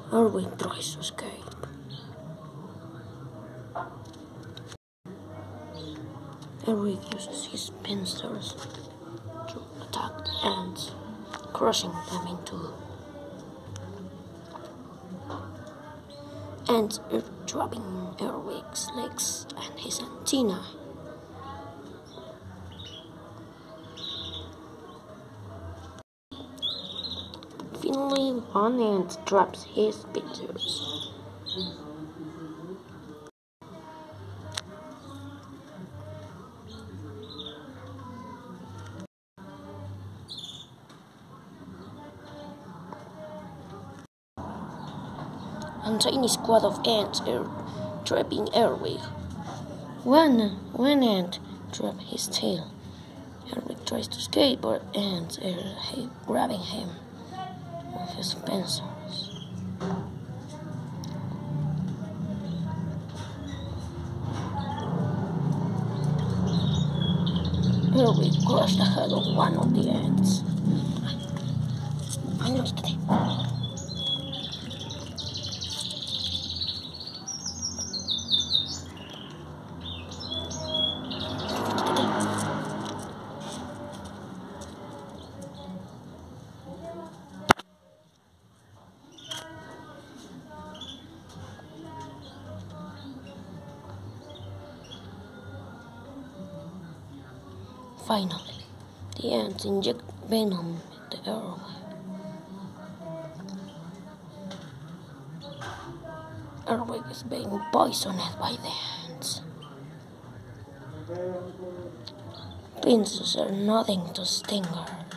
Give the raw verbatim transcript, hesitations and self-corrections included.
Earwig tries to escape. Earwig uses his pincers to attack the ants, crushing them into ants, dropping Earwig's legs and his antenna. Finally, one ant drops his pincers. A tiny squad of ants are trapping Earwig. One, one ant drops his tail. Earwig tries to escape, but ants are grabbing him with his pincers. Earwig crushed the head of one of the ants. Finally, the ants inject venom into Earwig. Earwig is being poisoned by the ants. Pincers are nothing to stingers.